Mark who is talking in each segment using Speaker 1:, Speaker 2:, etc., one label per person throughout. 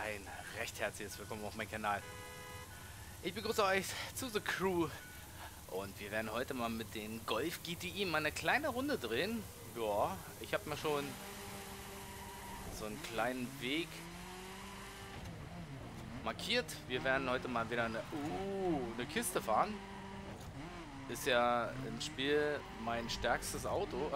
Speaker 1: ein recht herzliches Willkommen auf meinem Kanal. Ich begrüße euch zu The Crew und wir werden heute mal mit den Golf GTI mal eine kleine Runde drehen. Ja, ich habe mir schon so einen kleinen Weg markiert. Wir werden heute mal wieder eine Kiste fahren. Ist ja im Spiel mein stärkstes Auto.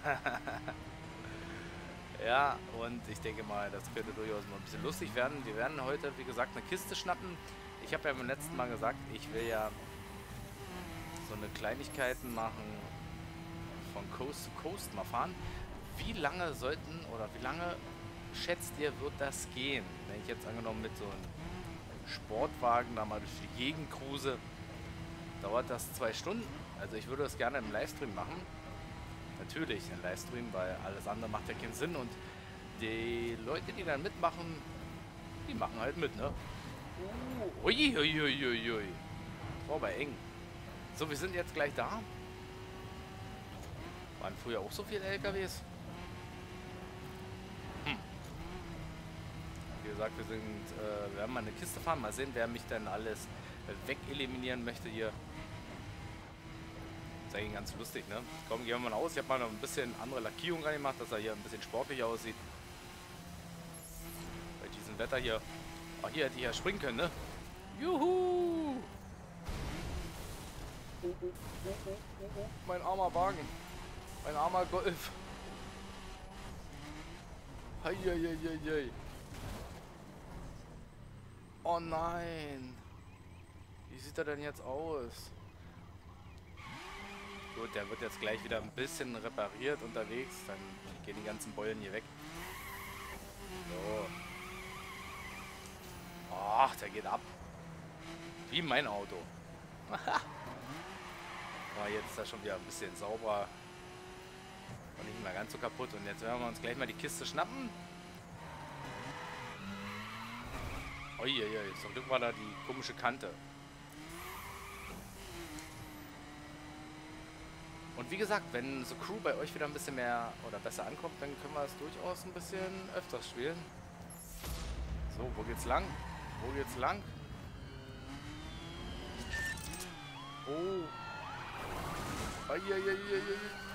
Speaker 1: Ja, und ich denke mal, das könnte durchaus mal ein bisschen lustig werden. Wir werden heute, wie gesagt, eine Kiste schnappen. Ich habe ja beim letzten Mal gesagt, ich will ja so eine Kleinigkeiten machen, von Coast to Coast mal fahren. Wie lange sollten, oder wie lange schätzt ihr, wird das gehen? Wenn ich jetzt angenommen mit so einem Sportwagen da mal durch die Gegend cruise, dauert das 2 Stunden. Also ich würde das gerne im Livestream machen. Natürlich ein Livestream, weil alles andere macht ja keinen Sinn und die Leute, die dann mitmachen, die machen halt mit, ne? Uiuiuiui. War aber eng. So, wir sind jetzt gleich da. Waren früher auch so viele LKWs? Wie gesagt, wir werden mal eine Kiste fahren. Mal sehen, wer mich dann alles wegeliminieren möchte hier. Das ist eigentlich ganz lustig, ne? Komm, gehen wir mal aus. Ich habe mal noch ein bisschen andere Lackierung angemacht, dass er hier ein bisschen sportlicher aussieht. Bei diesem Wetter hier. Ach, hier hätte ich ja springen können, ne? Juhu! Mein armer Wagen. Mein armer Golf. Heieieiei. Oh nein. Wie sieht er denn jetzt aus? Gut, der wird jetzt gleich wieder ein bisschen repariert unterwegs. Dann gehen die ganzen Beulen hier weg. So. Ach, der geht ab. Wie mein Auto. Oh, jetzt ist er schon wieder ein bisschen sauber. Und nicht mehr ganz so kaputt. Und jetzt werden wir uns gleich mal die Kiste schnappen. Uiuiui, zum Glück war da die komische Kante. Und wie gesagt, wenn so Crew bei euch wieder ein bisschen mehr oder besser ankommt, dann können wir es durchaus ein bisschen öfters spielen. So, wo geht's lang? Wo geht's lang? Oh. Eieieiei.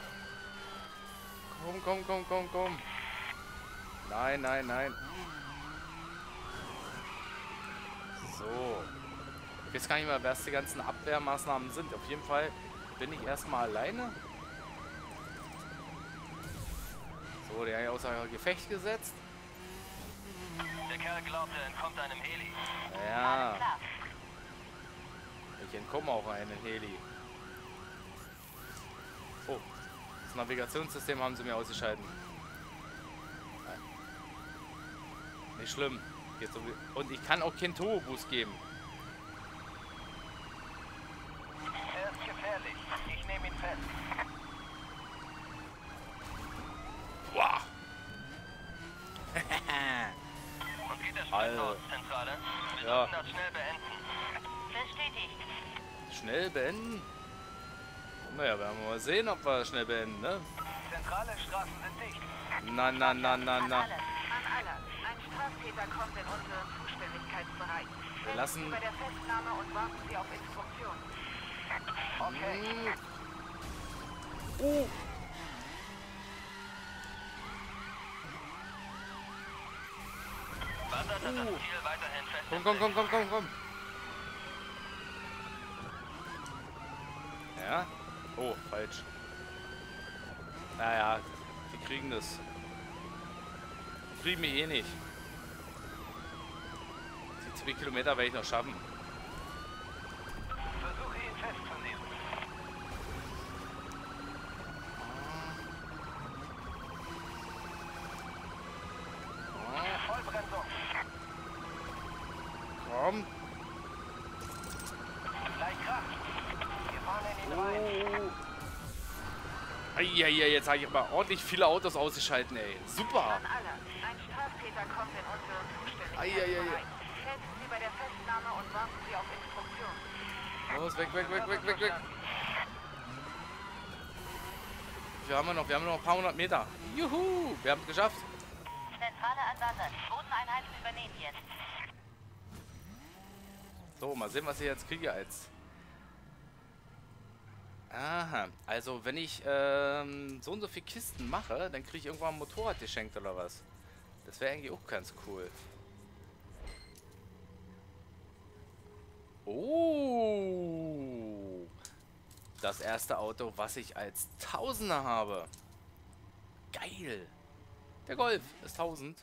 Speaker 1: Komm. Nein, nein, nein. So. Ich weiß gar nicht mehr, was die ganzen Abwehrmaßnahmen sind. Auf jeden Fall bin ich erstmal alleine. So, der hat ja außer Gefecht gesetzt.
Speaker 2: Der Kerl glaubt, er entkommt einem Heli.
Speaker 1: Ja. Ich entkomme auch einem Heli. Oh, das Navigationssystem haben sie mir ausgeschalten. Nicht schlimm. Geht so wie und ich kann auch keinen Turbo-Boost geben.
Speaker 2: Er ist gefährlich. Ich nehme ihn fest.
Speaker 1: Wow.
Speaker 2: Und geht der Sprint aus, Zentrale? Wir
Speaker 1: Ja.
Speaker 2: sollten das schnell beenden. Bestätigt.
Speaker 1: Schnell beenden? Naja, werden wir mal sehen, ob wir schnell beenden, ne?
Speaker 2: Zentrale Straßen sind dicht.
Speaker 1: Na.
Speaker 3: An alle. Ein Straftäter kommt in unseren Zuständigkeitsbereich.
Speaker 1: Wir lassen-
Speaker 3: Helfen Sie bei der Festnahme und warten Sie auf Instruktion.
Speaker 2: Okay.
Speaker 1: Oh.
Speaker 2: Wandert das Ziel weiterhin fest.
Speaker 1: Komm. Ja? Oh, falsch. Naja, die kriegen das. Die kriegen mich eh nicht. Die 2 Kilometer werde ich noch schaffen.
Speaker 2: Versuche ihn festzunehmen. Vollbremsung.
Speaker 1: Komm.
Speaker 2: Gleich Kraft. Wir fahren in ihn rein.
Speaker 1: Eieiei, jetzt habe ich aber ordentlich viele Autos ausgeschalten, ey. Super.
Speaker 3: An alle. Ein Straftäter kommt in unseren Zuständigkeitsbereich. Helfen Sie bei der Festnahme und warten Sie auf Instruktion.
Speaker 1: Los, weg. Wir haben noch ein paar hundert Meter. Juhu, wir haben es geschafft.
Speaker 3: Zentrale Zentrale an Wasser. Die Bodeneinheiten übernehmen jetzt.
Speaker 1: So, mal sehen, was ich jetzt kriege als... Aha, also wenn ich so und so viele Kisten mache, dann kriege ich irgendwann ein Motorrad geschenkt oder was? Das wäre eigentlich auch ganz cool. Oh! Das erste Auto, was ich als Tausender habe. Geil! Der Golf ist 1000.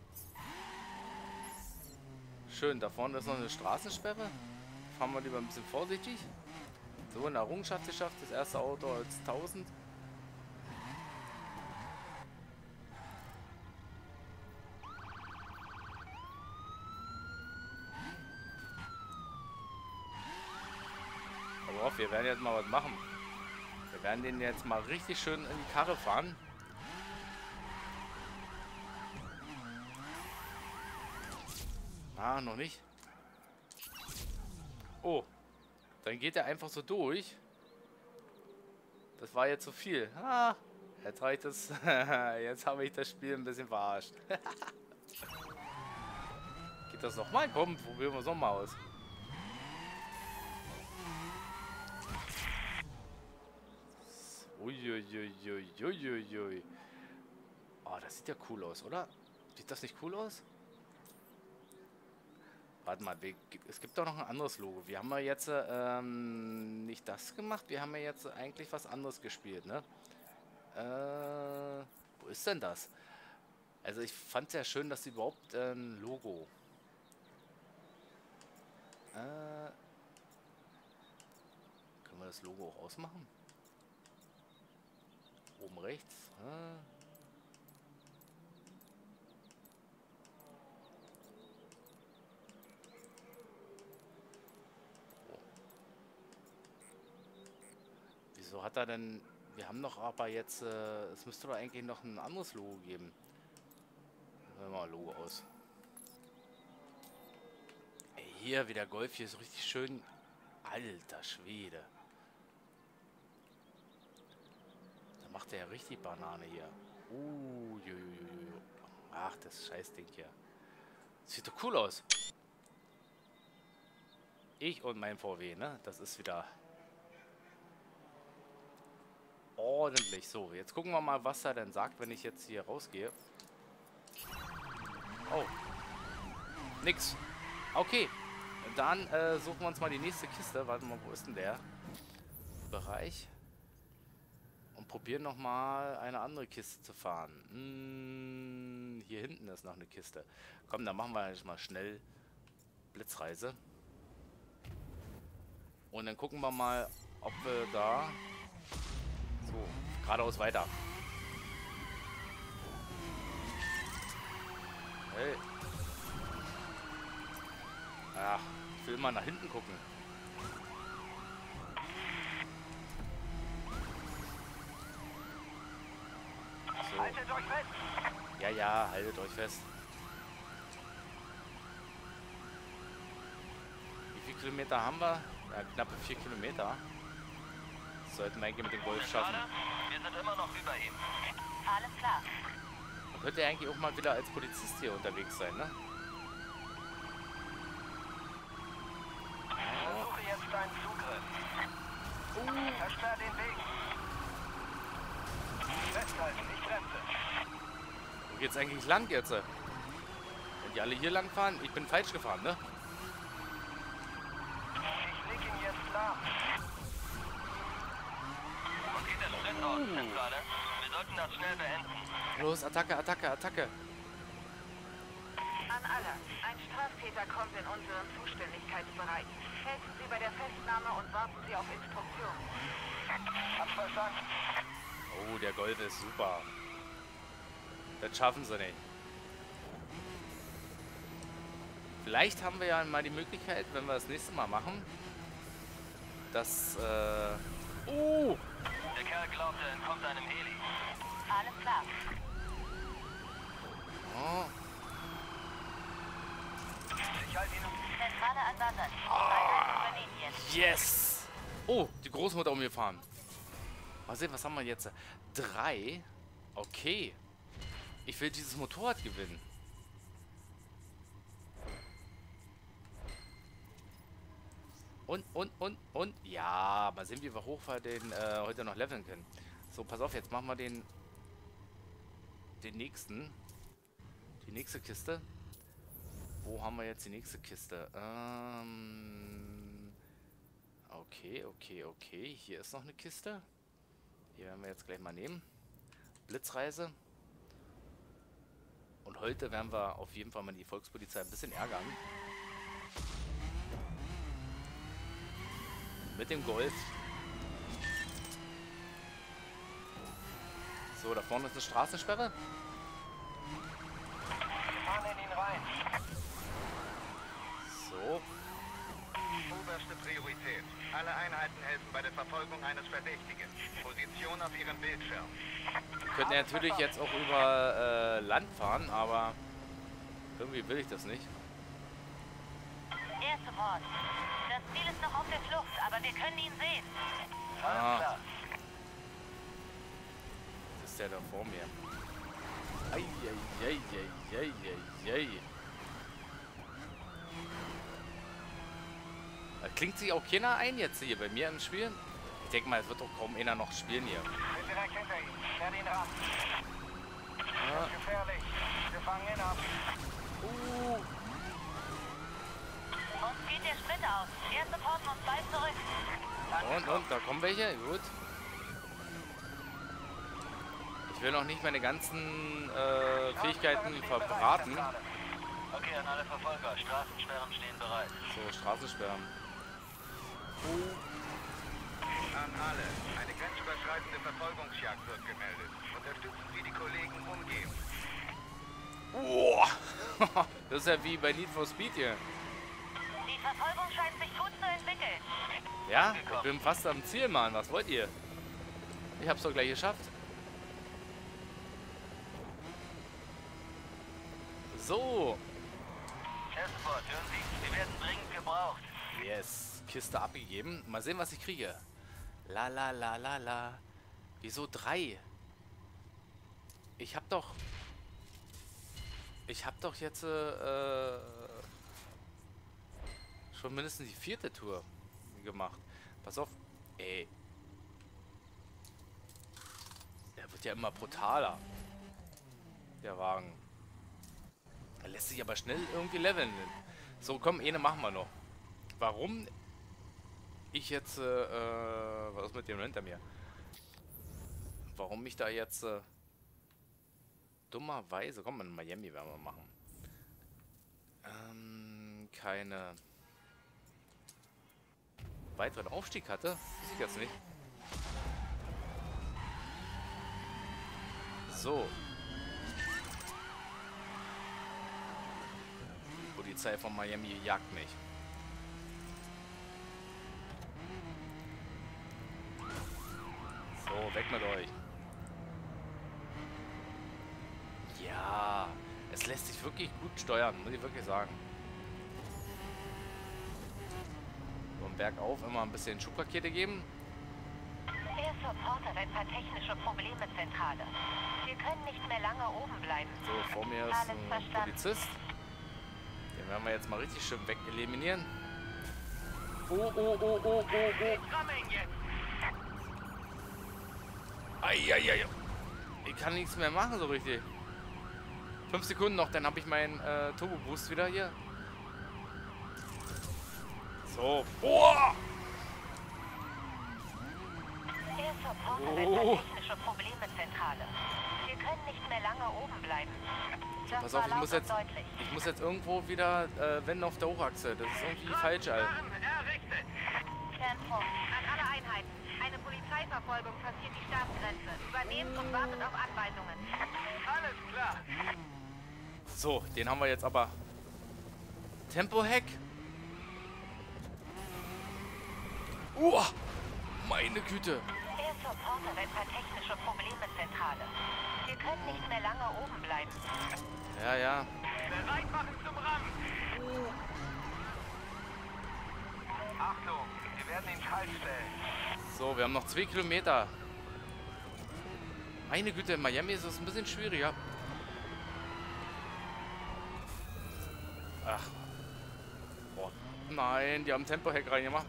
Speaker 1: Schön, da vorne ist noch eine Straßensperre. Fahren wir lieber ein bisschen vorsichtig. So, eine Errungenschaft geschafft. Das erste Auto als 1000. Aber auf, wir werden jetzt mal was machen. Wir werden den jetzt mal richtig schön in die Karre fahren. Ah, noch nicht. Oh. Dann geht er einfach so durch. Das war jetzt zu viel. Ah, jetzt habe ich das. Jetzt habe ich das Spiel ein bisschen verarscht. Geht das nochmal? Komm, probieren wir es nochmal aus. Uiuiuiuiuiui. Oh, das sieht ja cool aus, oder? Sieht das nicht cool aus? Warte mal, es gibt doch noch ein anderes Logo. Wir haben ja jetzt nicht das gemacht, wir haben ja jetzt eigentlich was anderes gespielt, ne? Wo ist denn das? Also ich fand es ja schön, dass sie überhaupt ein Logo... können wir das Logo auch ausmachen? Oben rechts. Wieso hat er denn... Wir haben doch aber jetzt... es müsste doch eigentlich noch ein anderes Logo geben. Nehmen wir mal Logo aus. Ey, hier wieder Golf. Hier ist richtig schön... Alter Schwede. Da macht er ja richtig Banane hier. Ach, das Scheißding hier. Sieht doch cool aus. Ich und mein VW, ne? Das ist wieder... ordentlich. So, jetzt gucken wir mal, was er denn sagt, wenn ich jetzt hier rausgehe. Oh. Nix. Okay. Dann suchen wir uns mal die nächste Kiste. Warte mal, wo ist denn der Bereich? Und probieren nochmal eine andere Kiste zu fahren. Hier hinten ist noch eine Kiste. Komm, dann machen wir jetzt mal schnell Blitzreise. Und dann gucken wir mal, ob wir da... So, geradeaus weiter. Hey. Ach, ich will mal nach hinten gucken. So.
Speaker 2: Haltet euch fest!
Speaker 1: Ja, haltet euch fest. Wie viele Kilometer haben wir? Ja, knappe 4 Kilometer. Sollten wir eigentlich mit dem Golf schaffen.
Speaker 2: Wir sind immer noch über ihm.
Speaker 3: Alles klar.
Speaker 1: Man könnte ja eigentlich auch mal wieder als Polizist hier unterwegs sein, ne?
Speaker 2: Versuche jetzt deinen Zugriff. Versperr den Weg. Festhalten, ich bremse.
Speaker 1: Wo geht's eigentlich lang jetzt? Wenn die alle hier lang fahren? Ich bin falsch gefahren, ne?
Speaker 2: Ich leg ihn jetzt lahm. Okay, der Schritt aus, Zentrale. Wir sollten das schnell beenden.
Speaker 1: Los, Attacke, Attacke, Attacke.
Speaker 3: An alle. Ein Straftäter kommt in unseren Zuständigkeitsbereich. Helfen Sie bei der Festnahme und warten Sie auf Instruktionen.
Speaker 2: Hab verstanden.
Speaker 1: Oh, der Golf ist super. Das schaffen sie nicht. Vielleicht haben wir ja mal die Möglichkeit, wenn wir das nächste Mal machen, dass... Oh!
Speaker 2: Der Kerl glaubt, er entkommt einem Heli.
Speaker 3: Alles klar.
Speaker 1: Oh.
Speaker 2: Ich halte ihn.
Speaker 3: Zentrale an Wasser. Die Bodeneinheiten übernehmen jetzt.
Speaker 1: Yes! Oh, die Großmutter umgefahren. Mal sehen, was haben wir jetzt? 3. Okay. Ich will dieses Motorrad gewinnen. Und. Ja, mal sehen, wie wir hoch wir den heute noch leveln können. So, pass auf, jetzt machen wir den nächsten. Die nächste Kiste. Wo haben wir jetzt die nächste Kiste? Okay. Hier ist noch eine Kiste. Die werden wir jetzt gleich mal nehmen. Blitzreise. Und heute werden wir auf jeden Fall mal die Volkspolizei ein bisschen ärgern. Mit dem Golf. So, da vorne ist eine Straßensperre.
Speaker 2: Fahren in ihn rein.
Speaker 1: So.
Speaker 4: Oberste Priorität. Alle Einheiten helfen bei der Verfolgung eines Verdächtigen. Position auf ihrem Bildschirm.
Speaker 1: Wir könnten ja natürlich jetzt auch über Land fahren, aber irgendwie will ich das nicht.
Speaker 3: Air Support. Das Ziel ist noch auf der Flucht, aber wir können ihn sehen.
Speaker 2: Alles klar.
Speaker 1: Das ist der da vor mir. Eieieiei. Da klingt sich auch keiner ein jetzt hier bei mir im Spiel. Ich denke mal, es wird doch kaum einer noch spielen hier.
Speaker 2: Bin direkt hinter ihm. Fährt ihn ran.
Speaker 1: Ja.
Speaker 2: Ist gefährlich. Wir fangen ihn ab.
Speaker 3: Uns geht der Sprit aus. Air Support muss bald zurück.
Speaker 1: Und, da kommen welche. Gut. Ich will noch nicht meine ganzen Fähigkeiten verbraten.
Speaker 2: Okay, an alle Verfolger. Straßensperren stehen bereit.
Speaker 1: So, Straßensperren.
Speaker 4: An alle. Eine grenzüberschreitende Verfolgungsjagd wird gemeldet. Unterstützen Sie die Kollegen umgehend.
Speaker 1: Boah. Das ist ja wie bei Need for Speed hier.
Speaker 3: Die Verfolgung scheint sich gut zu entwickeln.
Speaker 1: Ja, ich bin fast am Ziel, Mann. Was wollt ihr? Ich hab's doch gleich geschafft. So.
Speaker 2: Airsport, hören Sie, wir werden dringend gebraucht.
Speaker 1: Yes. Kiste abgegeben. Mal sehen, was ich kriege. La. Wieso 3? Ich hab doch jetzt schon mindestens die 4. Tour gemacht. Pass auf. Ey. Der wird ja immer brutaler. Der Wagen. Er lässt sich aber schnell irgendwie leveln. So, komm, eine machen wir noch. Warum ich jetzt, was ist mit dem hinter mir? Warum ich da jetzt, dummerweise, komm, in Miami werden wir machen. Keine weiteren Aufstieg hatte, weiß ich jetzt nicht. So. Die Polizei von Miami jagt mich. So, weg mit euch. Ja, es lässt sich wirklich gut steuern, muss ich wirklich sagen. So, im Bergauf immer ein bisschen Schubpakete geben.
Speaker 3: Air Support hat ein paar technische Probleme, Zentrale. Wir können nicht mehr lange oben bleiben.
Speaker 1: So, vor mir ist
Speaker 3: Alles
Speaker 1: ein
Speaker 3: verstanden.
Speaker 1: Polizist. Den werden wir jetzt mal richtig schön weg eliminieren. Oh. Eieiei. Ich kann nichts mehr machen so richtig. 5 Sekunden noch, dann habe ich meinen Turbo Boost wieder hier. So. Boah!
Speaker 3: Air Support hat ein paar technische Probleme, Zentrale. Wir können nicht mehr lange oben bleiben. Das
Speaker 1: Pass auf,
Speaker 3: war
Speaker 1: ich muss
Speaker 3: laut und deutlich.
Speaker 1: jetzt irgendwo wieder wenden auf der Hochachse. Das ist irgendwie falsch, Alter.
Speaker 4: Errichtet.
Speaker 3: Kernpunkt. An alle Einheiten. Eine Polizeiverfolgung passiert die Staatsgrenze. Übernehmt und wartet auf Anweisungen.
Speaker 4: Alles klar.
Speaker 1: So, den haben wir jetzt aber. Tempo-Hack. Meine Güte.
Speaker 3: Air Support hat ein paar technische Probleme, Zentrale. Wir können nicht mehr lange oben bleiben.
Speaker 1: Ja.
Speaker 4: Bereit machen zum Ram. Achtung, wir werden ihn kalt stellen.
Speaker 1: So, wir haben noch 2 Kilometer. Meine Güte, in Miami ist es ein bisschen schwieriger. Ach. Oh, nein, die haben Tempo-Hack reingemacht.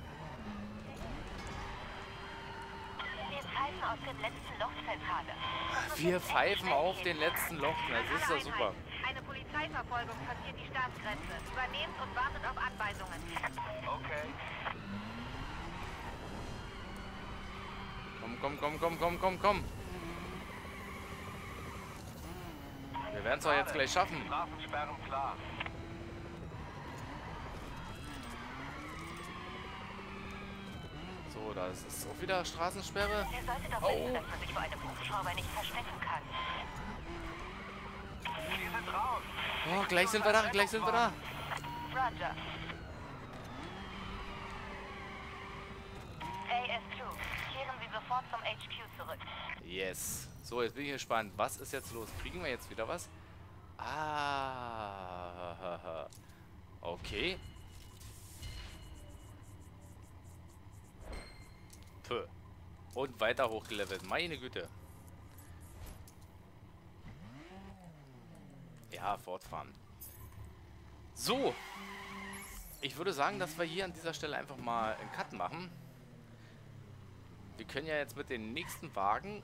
Speaker 3: Wir pfeifen aus dem letzten Lochzentrale.
Speaker 1: Wir pfeifen auf den letzten Loch. Das ist ja super.
Speaker 3: Eine Polizeiverfolgung passiert die Staatsgrenze. Übernehmt und wartet auf Anweisungen.
Speaker 4: Okay.
Speaker 1: Komm. Wir werden es doch jetzt gleich schaffen.
Speaker 4: Straßensperren klar.
Speaker 1: So, da ist auch wieder Straßensperre.
Speaker 3: Ihr solltet doch wissen, dass man sich vor einem Hubschrauber nicht verstecken kann.
Speaker 4: Wir sind raus.
Speaker 1: Oh, gleich sind wir da.
Speaker 3: Roger. AS2, kehren Sie sofort zum HQ zurück.
Speaker 1: Yes. So, jetzt bin ich gespannt. Was ist jetzt los? Kriegen wir jetzt wieder was? Ah. Okay. Puh. Und weiter hochgelevelt. Meine Güte. Ja, fortfahren. So. Ich würde sagen, dass wir hier an dieser Stelle einfach mal einen Cut machen. Wir können ja jetzt mit den nächsten Wagen...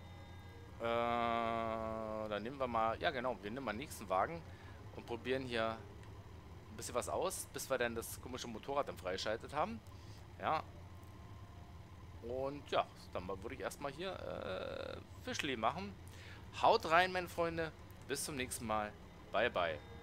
Speaker 1: dann nehmen wir mal... Ja, genau. Wir nehmen mal den nächsten Wagen und probieren hier ein bisschen was aus, bis wir dann das komische Motorrad dann freigeschaltet haben. Ja. Und ja, dann würde ich erstmal hier Fischli machen. Haut rein, meine Freunde. Bis zum nächsten Mal. Bye, bye.